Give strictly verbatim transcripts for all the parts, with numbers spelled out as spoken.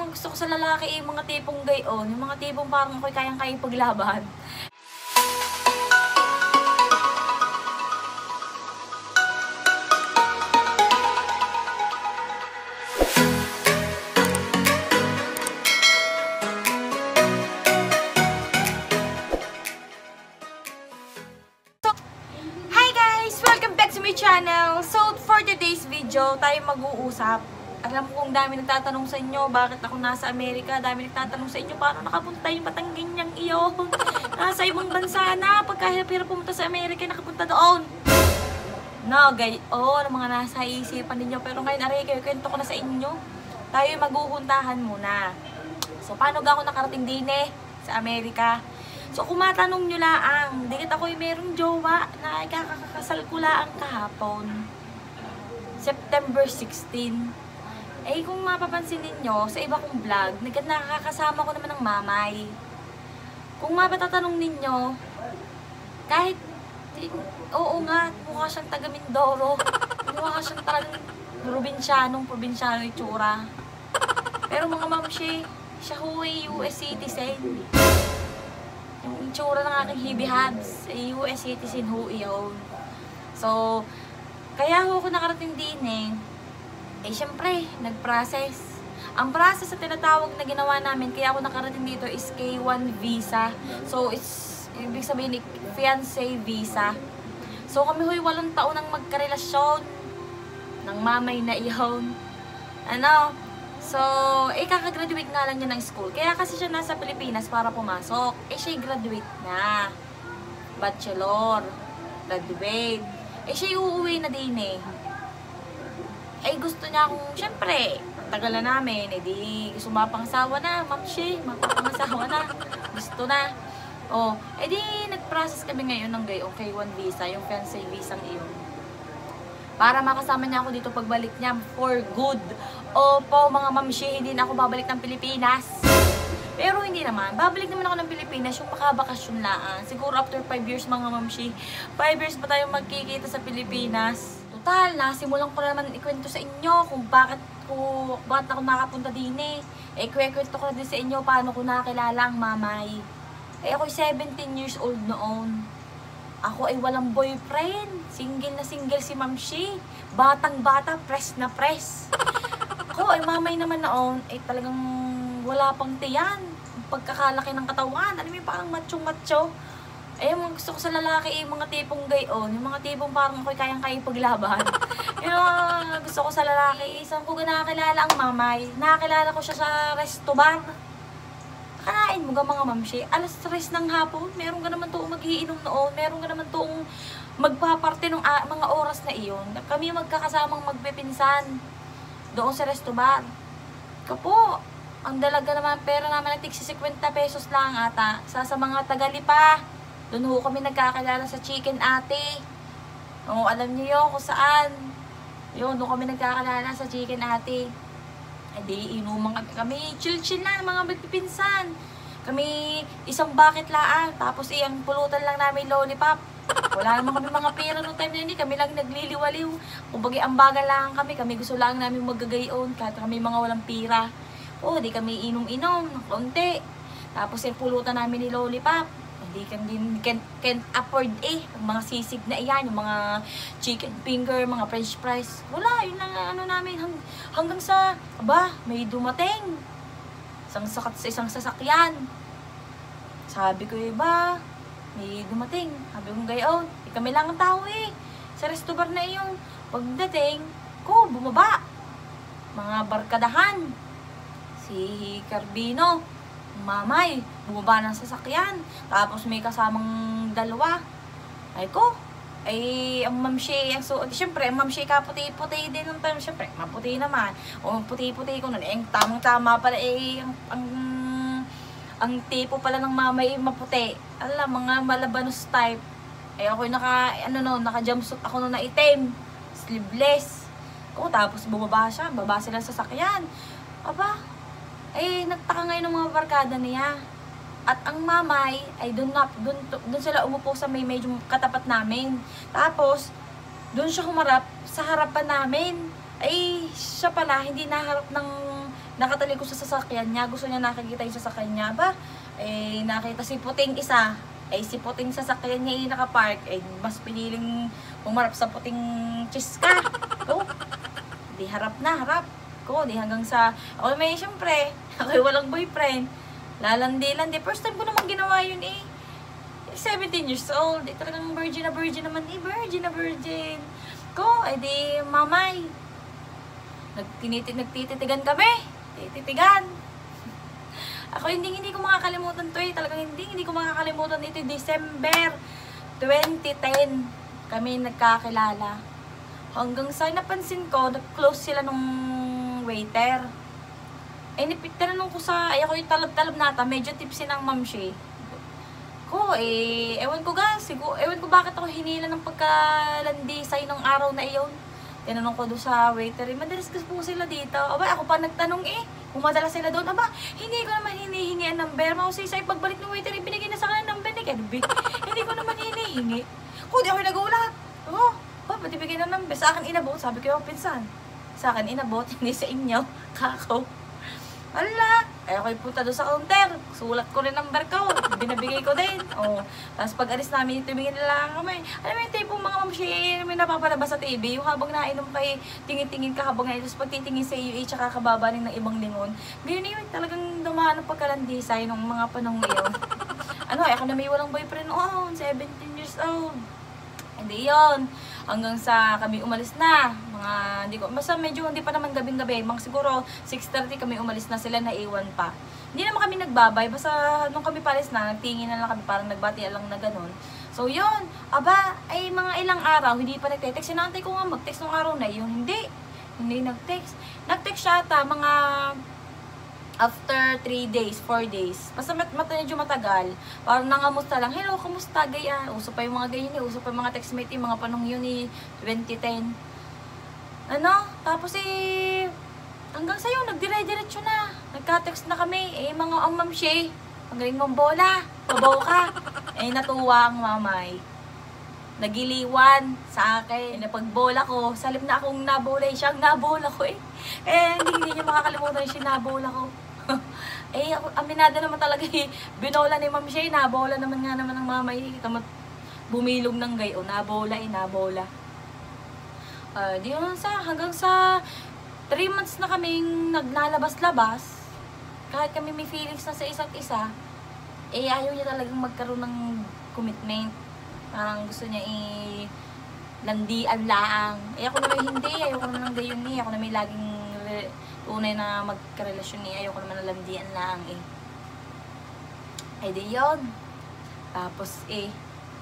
ang gusto ko sa lalaki, yung mga tipong gayon, yung mga tipong parang ako'y kayang-kaya paglaban. Channel. So, for today's video, tayo mag-uusap. Alam ko kung dami nagtatanong sa inyo, bakit ako nasa Amerika? Dami nagtatanong sa inyo, paano nakapunta yung patangging niyang iyon? Nasa ibang bansa na, pagkahirap-hirap pumunta sa Amerika, nakapunta doon. No, guys, oh, mga nasa isipan ninyo. Pero ngayon, aray, kayo, kwento ko na sa inyo. Tayo maguhuntahan muna. So, paano ga ako nakarating din eh, sa Amerika? So, kung matanong nyo laang, dikit ako'y merong jowa na kakakasal ko laang kahapon. September sixteen. Eh, kung mapapansin ninyo, sa iba kong vlog, nakakasama ko naman ng mamay. Kung mapatatanong ninyo, kahit, oo nga, mukha siyang taga Mindoro. Mukha siyang talagang probinsyanong, probinsyanong itsura. Pero mga mamshi, siya huwag U S citizen. Yung itsura ng aking hibihads, ay U S citizen ho iyon. So, kaya ho ako nakarating din eh, eh syempre, nag-process. Ang process sa tinatawag na ginawa namin, kaya ako nakarating dito is K one visa. So, it's, ibig sabihin, fiancé visa. So, kami ho'y walong taon ang magkarelasyon ng mamay na iyon. Ano? So, eh, kakagraduate nga lang niya ng school. Kaya kasi siya nasa Pilipinas para pumasok. Eh, siya graduate na. Bachelor. Graduate. Eh, siya uuwi na din eh. Eh, gusto niya akong, syempre, tagal na namin. Eh, di, gusto mapangsawa na. Ma'am siya, mapangsawa na. Gusto na. Oh, eh, di, nag-process kami ngayon ng gayong K one visa, yung fiancé visa iyon. Para makasama niya ako dito pagbalik niya for good. Opo, mga mamshi, hindi na ako babalik ng Pilipinas. Pero hindi naman. Babalik naman ako ng Pilipinas yung makabakasyon laan. Siguro after five years, mga mamshi. five years pa tayo magkikita sa Pilipinas. Total, nasimulan ko naman ikwento sa inyo kung bakit ko, bakit ako nakapunta din eh. Eh, kwento ko na din sa inyo paano ko nakakilala ang mamay. Eh, ako'y seventeen years old noon. Ako ay walang boyfriend. Single na single si Mamshi. Batang-bata, press na press. Ako ay mamay naman noon, ay talagang wala pang tiyan. Pagkakalaki ng katawan, alam mo parang macho-macho. Eh, yung gusto ko sa lalaki, yung mga tipong gayon, yung mga tipong parang ako'y kayang-kaya paglaban. Yung mga gusto ko sa lalaki, isang ko nakakilala ang mamay. Nakakilala ko siya sa resto bar. Kanain mo ga mga mamshi, alas tres ng hapon, meron ka naman toong mag-iinom noon, meron ka naman toong magpaparte ng uh, mga oras na iyon. Kami magkakasamang magpipinsan doon sa resto bar. Kapo, ang dalaga naman, pera naman natin si fifty pesos lang ata. Sa, sa mga Tagalipa, doon ho kami nagkakilala sa Chicken Ate. O, alam niyo yun kung saan. Yun, doon kami nagkakilala sa Chicken Ate. Hindi, inuman kami. Kami, chill-chill na, mga magpipinsan. Kami, isang bucket laang. Tapos, iyang pulutan lang namin lollipop. Wala naman kami mga pera noong time na yun. Kami lang nagliliwaliw. Kung bagay, ambagan lang kami. Kami gusto lang namin magagayon. Kahit kami mga walang pera. O, di kami inom-inom ng konti. Tapos, yung pulutan namin ni lollipop. Hindi kan din can't, can't afford eh. Ang mga sisig na iyan, yung mga chicken finger, mga french fries. Wala, yun lang ano namin hang, hanggang sa aba, may dumating. Isang sakat sa isang sasakyan. Sabi ko, iba, may dumating. Sabi ko, gayon, eh, kami lang ang tao eh. Sa resto bar na iyon. Pagdating ko, bumaba. Mga barkadahan. Si Carbino, mamay, bumaba ng sasakyan. Tapos may kasamang dalawa. Ay ko, ay ang mamshi, ang so, siyempre, ang mamshi kaputi-puti din ng time. Siyempre, maputi naman. O puti-puti ko nun. Eh, tamang-tama pala eh, ang, ang, ang tipo pala ng mamay maputi. Alam, mga Malabanos type. Eh, ako naka, ano no, naka-jumpsuit ako no na itim. Sleeveless. O, tapos bumaba siya, baba sila sa sasakyan. Aba, eh, nagtaka ngayon ng mga barkada niya. At ang mamay, ay doon na, doon, doon sila umupo sa may medyo katapat namin. Tapos, doon siya humarap sa harapan namin. Ay, siya pala, hindi naharap ng nakatalikod sa sasakyan niya. Gusto niya nakikita yung sasakyan niya. Ba, eh, nakita si puting isa. Eh, si puting sasakyan niya yung nakapark. Eh, mas piniling umarap sa puting chiska. Ko, di harap na, harap. Ko, di hanggang sa, ako may syempre, ako walang boyfriend. Lalandi-landi. First time ko naman ginawa yun eh. seventeen years old. Eh, talagang virgin na virgin naman eh. Virgin na virgin. Ko, eh di mamay. Nagtinitig, nagtititigan kami. Tititigan. Ako hindi hindi ko makakalimutan to eh. Talagang hindi hindi ko makakalimutan ito. December twenty ten kami nagkakilala. Hanggang sa napansin ko, nag-close sila nung waiter. Eh, tinanong ko sa, ay ako yung talab-talab nata, medyo tipsy ng mamshi. Ko, eh, ewan ko ga, siguro, ewan ko bakit ako hinila ng pagkalandisay ng araw na iyon. Tinanong ko doon sa waiter, eh, madalas kasi po sila dito. Aba, ako pa nagtanong eh, kung madalas sila doon. Aba, hindi ko naman hinihingi ang number. Mausisay, pagbalik ng waiter, ibinigay na sa akin ang number ni Kenby. Hindi ko naman hinihingi. Ko, di ako nagulat. Oh, ba, pati bigay ng number. Sa akin inabot, sabi ko, pinsan. Sa akin inabot, hindi sa inyo. Kako. Ala, eh ako'y punta doon sa counter. Sulat ko rin number ko. Binabigay ko din. Oh. Tapos pag alis namin, tumingin na lang kami. Alam mo yung tipong mga mamshi, may napapalabas sa T V. Yung habang nainom kayo, tingin-tingin ka habang nainom. Tapos pag titingin sa iyo, tsaka kababaning ng ibang lingon. Ngayon yun, talagang dumaan ng pagkalandisay nung mga panong iyon. Ano, eh ako na may walang boyfriend noon. seventeen years old. Hindi yun. Hanggang sa kami umalis na. Mga, hindi ko, basta medyo hindi pa naman gabing-gabi. Mga siguro six thirty kami umalis na, sila naiwan pa. Hindi naman kami nagbabay. Basta nung kami palis na, nagtingin na lang kami, parang nagbati lang na ganun. So yun, aba, ay mga ilang araw, hindi pa nagte-text. Sinantay ko nga mag-text nung araw na yun. Hindi. Hindi nag-text. Nag-text siya ata, mga after three days, four days. Basta mat mat medyo matagal. Parang nangamusta lang. Hello, kamusta? Gaya. Uso pa yung mga ganyan eh. Uso pa yung mga textmate yung mga panong yun eh. twenty ten. Ano? Tapos eh, hanggang sa'yo, nagdire-diretso na. Nagka-text na kami. Eh, mga ang mamshi. Magaling mong bola. Pabaw ka. Eh, natuwa ang mamay. Nagiliwan sa akin. Eh, napagbola ko. Salip na akong nabola eh. Siyang nabola ko eh. Eh, hindi, hindi niya makakalimutan yung sinabola ko. Eh, ako, aminada naman talaga eh. Binola ni Ma'am Shay, nabola naman nga naman ng mamay. Kita mo, bumilog ng gayo. Nabola eh, nabola. Uh, di yun sa, hanggang sa three months na kaming naglalabas-labas. Kahit kami may feelings na sa isa't isa, eh, ayaw niya talagang magkaroon ng commitment. Parang gusto niya eh, landian laang. Eh, ako naman hindi. Ayoko naman ng gayon eh. Ako naman laging tunay na magkarelasyon eh. Ayoko naman ng landian laang eh. Ay, di yun. Tapos eh,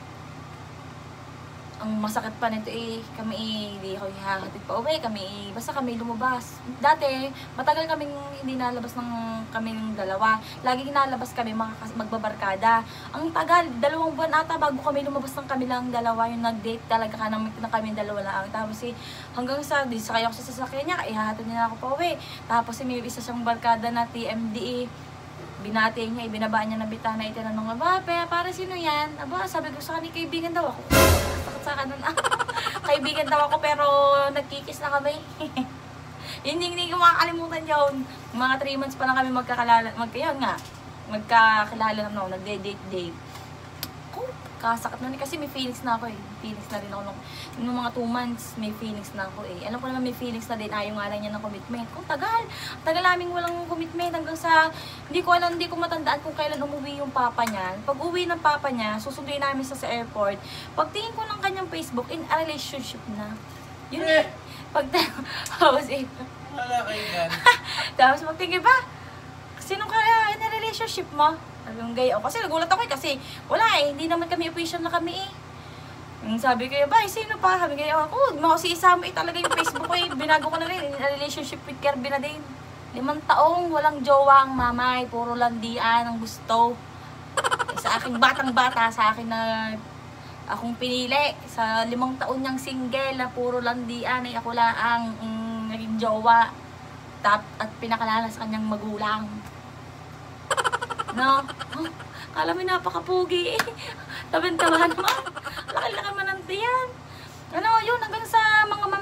ang masakit pa nito eh, kami eh, hindi ako hihahatid pa uwi, kami eh, basta kami lumabas. Dati, matagal kaming hindi nalabas ng kaming dalawa. Laging nalabas kami, mga magbabarkada. Ang tagal, dalawang buwan ata bago kami lumabas ng kami lang dalawa, yung nag-date talaga ka na, na kami dalawa lang. Tapos eh, hanggang sa, di sakay ako sa sasakyan niya, ihahatid niya ako pa uwi. Tapos eh, may isa siyang barkada na T M D eh. Binati niya, ibinabaan niya ng bitana, itinanong, aba, para sino yan? Aba, sabi ko sa kanya, kaibigan daw ako. Takot sa kanan, ah. Kaibigan daw ako, pero nagkikis na kami. Hindi, hindi ko makakalimutan yun. Mga three months pa lang kami magkakalala, magkayon nga, magkakilala na no, nagde-date-date. Oh, kasakit na, kasi may feelings na ako eh. Feelings na rin ako nung, nung mga two months, may feelings na ako eh. Alam ko naman may feelings na din, ayaw nga lang niya ng commitment. Kung tagal, tagal naming walang commitment hanggang sa, hindi ko alam, hindi ko matandaan kung kailan umuwi yung papa niya. Pag uwi ng papa niya, susunduin namin sa sa airport. Pagtingin ko ng kanyang Facebook, in a relationship na. Yun eh. Pag, tapos eh. Wala kayo gan. Tapos magtingin ba? Sinong kaya in a relationship mo? Sabi yung gaya. Kasi nagulat ako eh, kasi wala eh, hindi naman kami official na kami eh. Yung sabi ko, ba, sino pa? Sabi ko, ako, mga si Isama eh, talaga yung Facebook ko eh, binago ko na rin, in a relationship with Kirby na din. Limang taong, walang jowa ang mamay, puro landian ang gusto. Eh, sa aking batang-bata, sa akin na akong pinili, sa limang taon niyang single na puro landian, ay ako lang ang mm, naging jowa. Tap, at pinakalala sa kanyang magulang. No? Oh, kala mo napakapugi eh. Taban-taban naman. Laki-laki man ang tiyan. Ano, yun, hanggang sa mga ma'am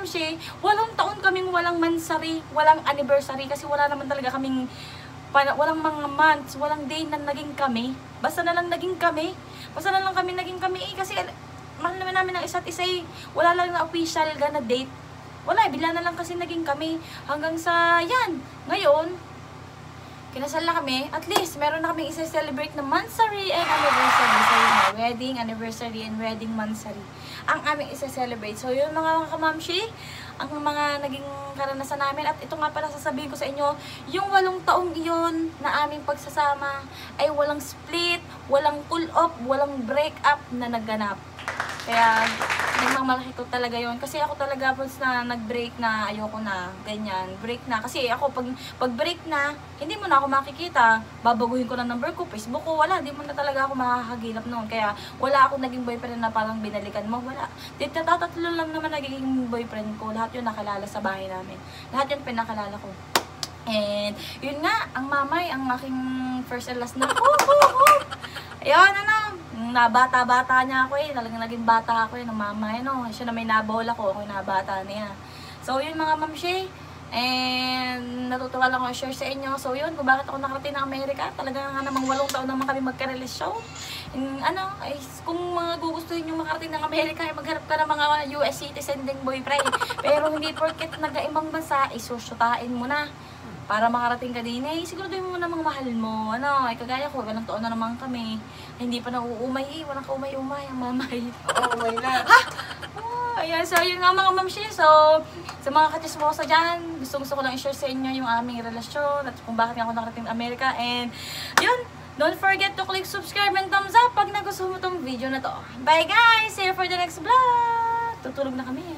mamshi, walang taon kaming walang mansari, walang anniversary, kasi wala naman talaga kaming, para, walang mga months, walang day na naging kami. Basta na lang naging kami. Basta na lang kami naging kami eh, kasi mahal naman namin ang isa't isa eh. Wala lang na official ga na date. Wala, bigla na lang kasi naging kami. Hanggang sa, yan, ngayon, kinasal na kami, at least meron na kaming isa-celebrate na mansari and anniversary. So yun na, wedding, anniversary, and wedding mansari ang aming isa-celebrate. So yun mga kamamshi, ang mga naging karanasan namin. At ito nga pala sasabihin ko sa inyo, yung walong taong iyon na aming pagsasama ay walang split, walang pull-up, walang break-up na nagganap. Kaya, nagmamalaki ko talaga yon. Kasi ako talaga, once na nag-break na, ayoko na, ganyan, break na. Kasi ako, pag, pag break na, hindi mo na ako makikita. Babaguhin ko na number ko, Facebook ko, wala. Hindi mo na talaga ako makakagilap noon. Kaya, wala ako naging boyfriend na parang binalikan mo, wala. Dito, tatatlo lang naman naging boyfriend ko. Lahat yun nakalala sa bahay namin. Lahat yun pinakalala ko. And, yun nga, ang mamay, ang aking first and last na, oh, oh, oh. Ayun, ano, nabata-bata niya ako eh. Talagang naging bata ako eh, ng mama. Ano, siya na may nabola ko, ako yung nabata niya. So, yun mga mamshi. And, natutuwa lang ako share sa inyo. So, yun, kung bakit ako nakarating ng Amerika. Talaga nga namang walong taon naman kami magka-relasyon. And, ano, ay, kung mga gugustuhin nyo makarating ng Amerika, ay magharap ka ng mga U S citizen ding boyfriend. Pero hindi porket nag-aimang bansa, isusyutain mo na. Para makarating ka din, eh, siguro din mo namang mahal mo. Ano, ay kagaya ko, walang taon na naman kami. Hindi pa nauumay eh, walang kaumay-umay, ang mamay. Oo, umay na. Ha? Oh, ayan, so yun nga mga mamshi. So, sa mga katismosa dyan, gusto-gusto ko lang i-share sa inyo yung aming relasyon at kung bakit nga ako nakarating ng Amerika. And, yun, don't forget to click subscribe and thumbs up pag nagustuhan mo tong video na to. Bye guys! See you for the next vlog! Tutulog na kami.